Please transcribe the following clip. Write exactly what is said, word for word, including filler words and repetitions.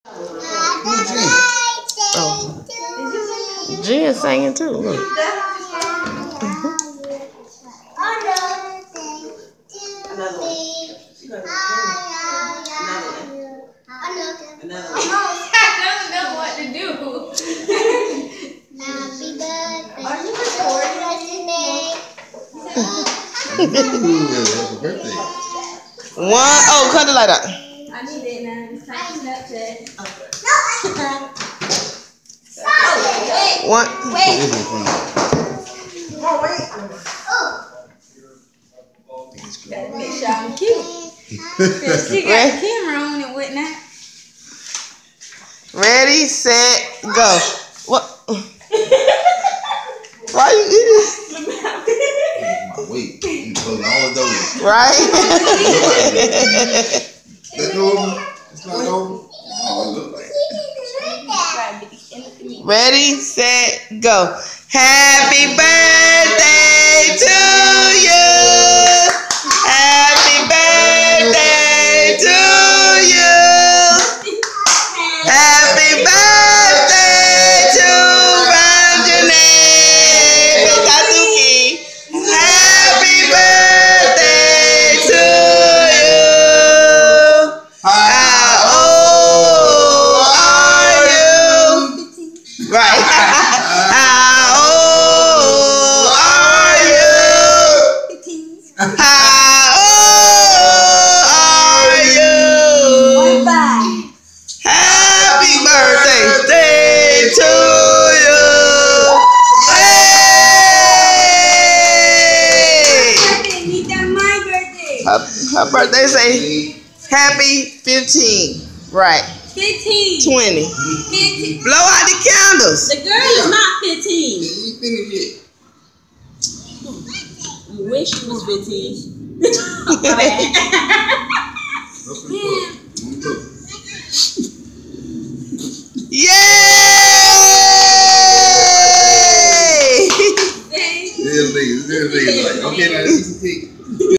Who's Jen? Oh. Jen singing too. Look. Mm-hmm. Another one. Another one. I don't know what to do. Happy birthday. Are you recording? Happy birthday. One. Oh, cut the light out. I need it now. It's time to Snapchat. One. Wait. This one from Oh, wait. Gotta make sure I'm cute. Cause she got the camera on and whatnot. Ready, set, go. What? Why you eating? my weight. You closing all the doors. Right? That over? It's not over? Oh, it look like it. Ready, set, go. Happy birthday to you. Happy birthday to you. Happy birthday to Ranjane Katsuki. Happy birthday to you. How old are you? Right. How old are you? How old are you? Happy birthday day to you. Yay! Her, her birthday say happy fifteen. Right. fifteen. twenty. fifteen. Blow out the candles. The girl is not fifteen. You ain't finished yet. You wish you was fifteen. That's the book. Look. Yay! This nigga, this nigga like, okay, now this is the